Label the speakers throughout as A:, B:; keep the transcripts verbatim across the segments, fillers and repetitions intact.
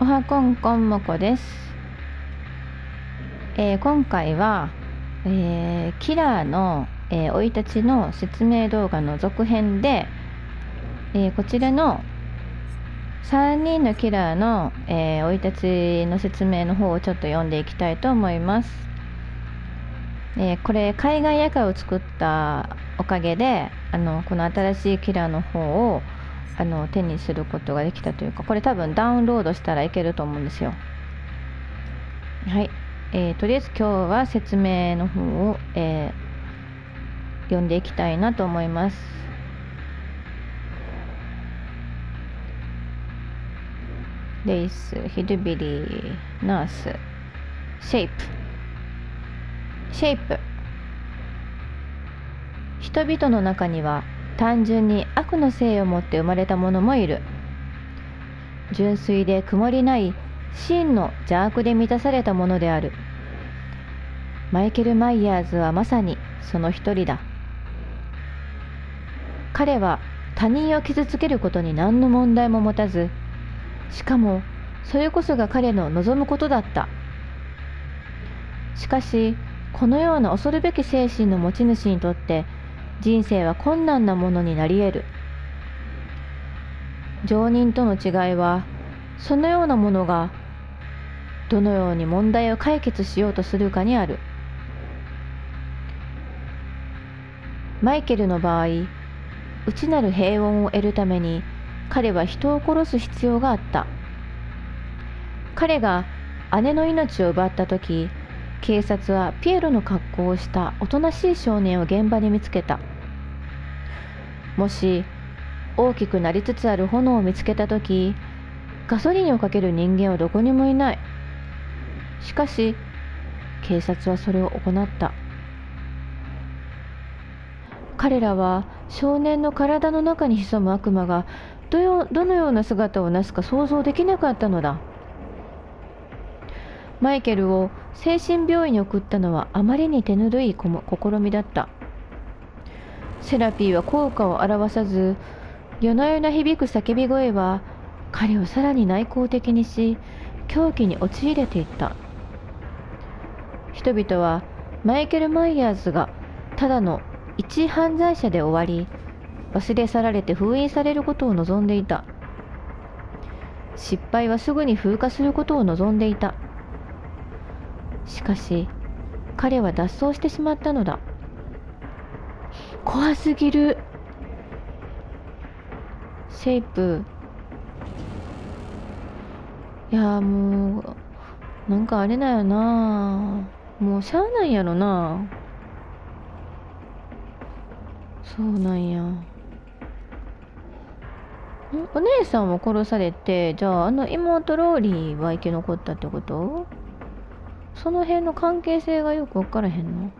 A: はこんこんもこです。えー今回は、えーキラーのえー生い立ちの説明動画の続編で、えーこちらのさんにんのキラーのえー生い立ちの説明の方をちょっと読んでいきたいと思います。えーこれ海外夜会を作ったおかげで、あのこの新しいキラーの方をあの手にすることができたというか、これ多分ダウンロードしたらいけると思うんですよ。はい、えーとりあえず今日は説明の方を、えー読んでいきたいなと思います。レイス、ヒルビリー、ナース、シェイプシェイプ人々の中には単純に悪の性を持って生まれた者もいる。純粋で曇りない真の邪悪で満たされたものである。マイケル・マイヤーズはまさにその一人だ。彼は他人を傷つけることに何の問題も持たず、しかもそれこそが彼の望むことだった。しかしこのような恐るべき精神の持ち主にとって人生は困難なものになり得る。常人との違いは、そのようなものがどのように問題を解決しようとするかにある。マイケルの場合、内なる平穏を得るために彼は人を殺す必要があった。彼が姉の命を奪った時、警察はピエロの格好をしたおとなしい少年を現場に見つけた。もし大きくなりつつある炎を見つけた時、ガソリンをかける人間はどこにもいない。しかし警察はそれを行った。彼らは少年の体の中に潜む悪魔がどよどのような姿をなすか想像できなかったのだ。マイケルを精神病院に送ったのはあまりに手ぬるい試みだった。セラピーは効果を表さず、夜な夜な響く叫び声は彼をさらに内向的にし、狂気に陥れていった。人々はマイケル・マイヤーズがただの一犯罪者で終わり、忘れ去られて封印されることを望んでいた。失敗はすぐに風化することを望んでいた。しかし彼は脱走してしまったのだ。怖すぎる。シェイプ、いやもうなんかあれだよな、もうしゃあないやろな。そうなんや。んお姉さんは殺されて、じゃああの妹ローリーは生き残ったってこと？その辺の関係性がよく分からへんの。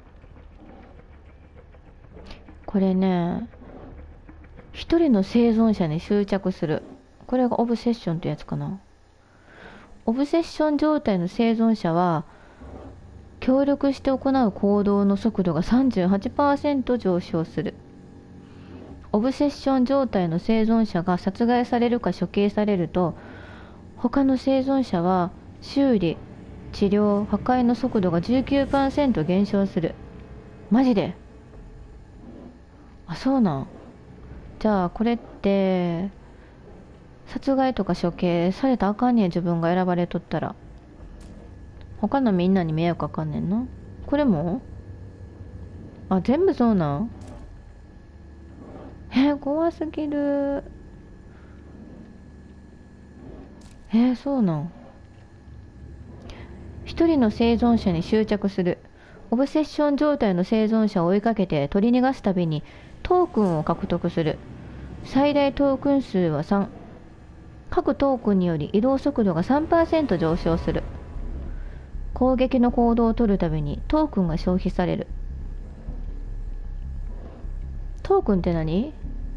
A: これね、一人の生存者に執着する。これがオブセッションってやつかな。オブセッション状態の生存者は協力して行う行動の速度が さんじゅうはちパーセント 上昇する。オブセッション状態の生存者が殺害されるか処刑されると、他の生存者は修理、治療、破壊の速度が じゅうきゅうパーセント 減少する。マジで？あ、そうなん。じゃあこれって殺害とか処刑されたらあかんねん。自分が選ばれとったら他のみんなに迷惑かかんねんな。これも？あ、全部そうなん？えー、怖すぎる。えー、そうなん。一人の生存者に執着する。オブセッション状態の生存者を追いかけて取り逃がすたびにトークンを獲得する。最大トークン数はさん。各トークンにより移動速度が さんパーセント 上昇する。攻撃の行動を取るたびにトークンが消費される。トークンって何？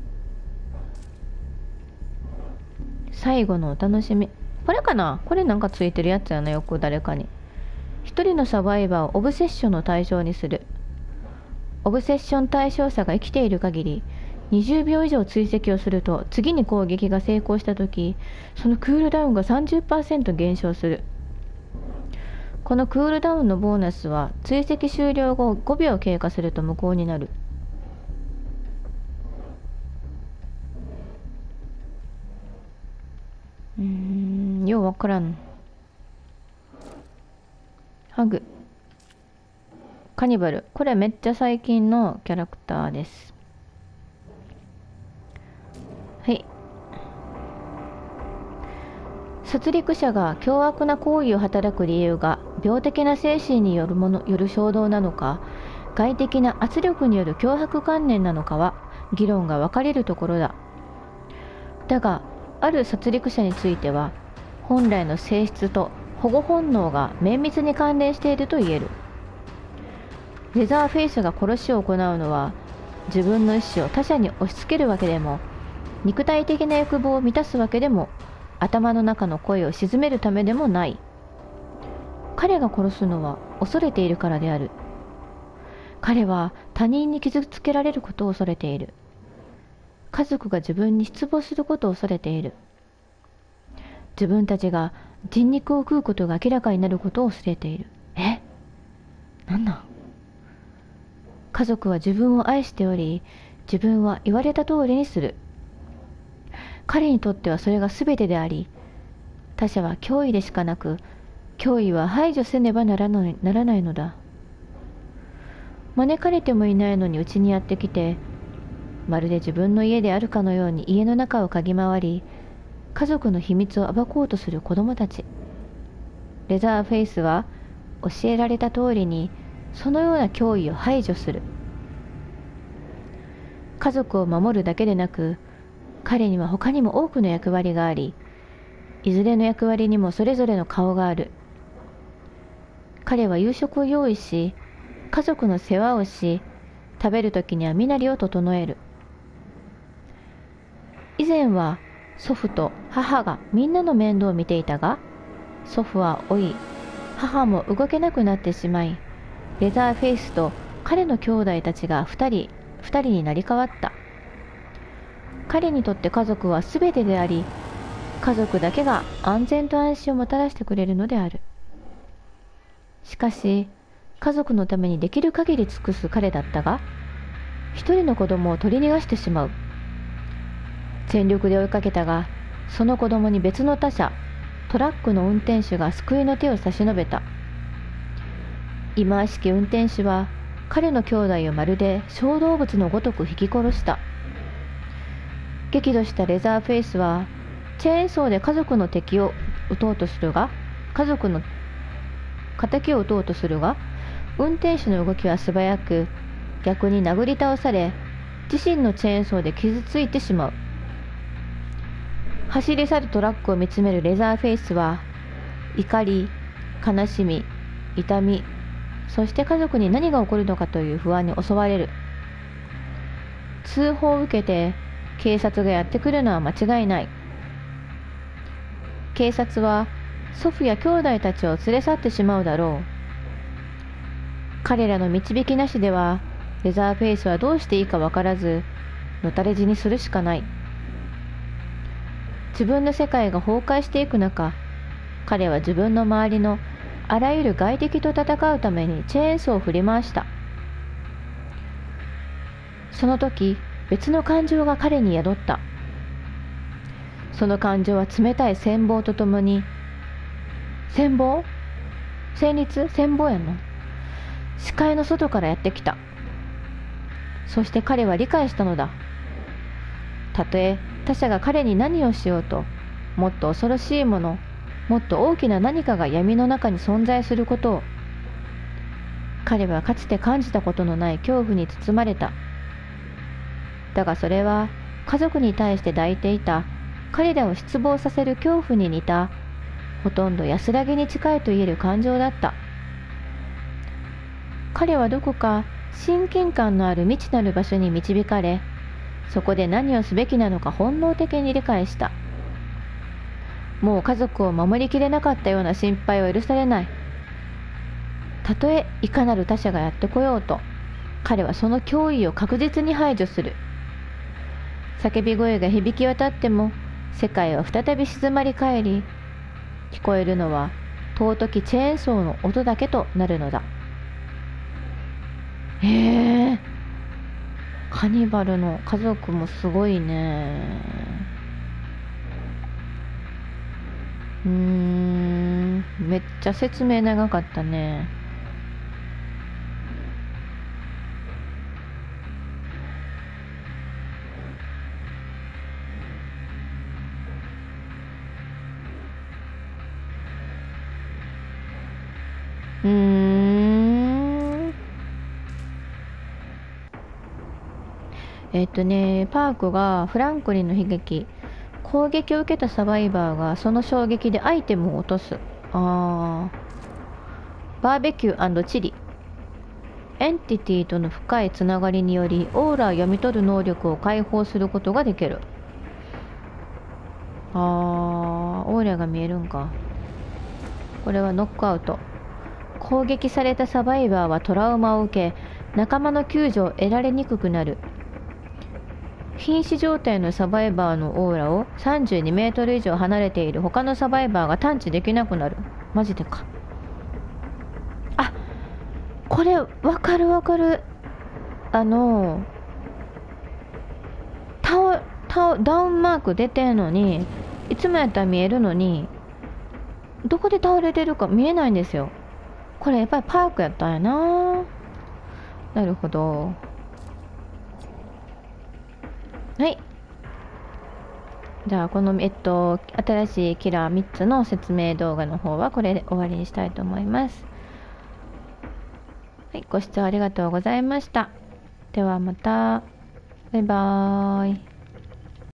A: 最後のお楽しみ。これかな？これなんかついてるやつやな、よく誰かに。一人のサバイバーをオブセッションの対象にする。オブセッション対象者が生きている限り、 にじゅうびょう以上追跡をすると、次に攻撃が成功したとき、そのクールダウンが さんじゅっパーセント 減少する。このクールダウンのボーナスは追跡終了後ごびょう経過すると無効になる。うーん、ようわからん。ハグ。カニバル。これめっちゃ最近のキャラクターです。はい。殺戮者が凶悪な行為を働く理由が病的な精神によるものよる衝動なのか、外的な圧力による脅迫観念なのかは議論が分かれるところだ。だが、ある殺戮者については本来の性質と保護本能が綿密に関連していると言える。レザーフェイスが殺しを行うのは自分の意思を他者に押し付けるわけでも、肉体的な欲望を満たすわけでも、頭の中の声を鎮めるためでもない。彼が殺すのは恐れているからである。彼は他人に傷つけられることを恐れている。家族が自分に失望することを恐れている。自分たちが人肉を食うことが明らかになることを恐れている。え？なんなん？家族は自分を愛しており、自分は言われた通りにする。彼にとってはそれが全てであり、他者は脅威でしかなく、脅威は排除せねばならない、ならないのだ。招かれてもいないのにうちにやってきて、まるで自分の家であるかのように家の中を嗅ぎ回り、家族の秘密を暴こうとする子供たち。レザーフェイスは教えられた通りにそのような脅威を排除する。家族を守るだけでなく、彼には他にも多くの役割があり、いずれの役割にもそれぞれの顔がある。彼は夕食を用意し、家族の世話をし、食べるときには身なりを整える。以前は祖父と母がみんなの面倒を見ていたが、祖父は老い、母も動けなくなってしまい、レザーフェイスと彼の兄弟たちが二人、二人になり変わった。彼にとって家族は全てであり、家族だけが安全と安心をもたらしてくれるのである。しかし、家族のためにできる限り尽くす彼だったが、一人の子供を取り逃がしてしまう。全力で追いかけたが、その子供に別の他者、トラックの運転手が救いの手を差し伸べた。忌まわしき運転手は彼の兄弟をまるで小動物のごとく引き殺した。激怒したレザーフェイスはチェーンソーで家族の敵を撃とうとするが、家族の敵を撃とうとするが、運転手の動きは素早く、逆に殴り倒され、自身のチェーンソーで傷ついてしまう。走り去るトラックを見つめるレザーフェイスは、怒り、悲しみ、痛み、そして家族に何が起こるのかという不安に襲われる。通報を受けて警察がやってくるのは間違いない。警察は祖父や兄弟たちを連れ去ってしまうだろう。彼らの導きなしでは、レザーフェイスはどうしていいかわからず、のたれ死にするしかない。自分の世界が崩壊していく中、彼は自分の周りのあらゆる外敵と戦うためにチェーンソーを振り回した。その時、別の感情が彼に宿った。その感情は冷たい羨望とともに、羨望？戦慄？羨望やの？視界の外からやってきた。そして彼は理解したのだ。たとえ他者が彼に何をしようと、もっと恐ろしいもの、もっと大きな何かが闇の中に存在することを、彼はかつて感じたことのない恐怖に包まれた。だがそれは家族に対して抱いていた彼らを失望させる恐怖に似た、ほとんど安らぎに近いと言える感情だった。彼はどこか親近感のある未知なる場所に導かれ、そこで何をすべきなのか本能的に理解した。もう家族を守りきれなかったような心配は許されない。たとえいかなる他者がやってこようと、彼はその脅威を確実に排除する。 叫び声が響き渡っても世界は再び静まり返り、聞こえるのは尊きチェーンソーの音だけとなるのだ。へえ、カニバルの家族もすごいね。うーん、めっちゃ説明長かったね。うーん。えっとね、パークがフランクリンの悲劇、攻撃を受けたサバイバーがその衝撃でアイテムを落とす。あー。バーベキュー&チリ。エンティティとの深いつながりによりオーラを読み取る能力を解放することができる。あー、オーラが見えるんか。これはノックアウト。攻撃されたサバイバーはトラウマを受け、仲間の救助を得られにくくなる。瀕死状態のサバイバーのオーラをさんじゅうにメートル以上離れている他のサバイバーが探知できなくなる。マジでか。あ、これわかるわかる。あの倒倒ダウンマーク出てんのに、いつもやったら見えるのに、どこで倒れてるか見えないんですよ。これやっぱりパークやったんやな。なるほど。はい。じゃあこのえっと新しいキラーみっつの説明動画の方はこれで終わりにしたいと思います。はい、ご視聴ありがとうございました。ではまた。バイバーイ。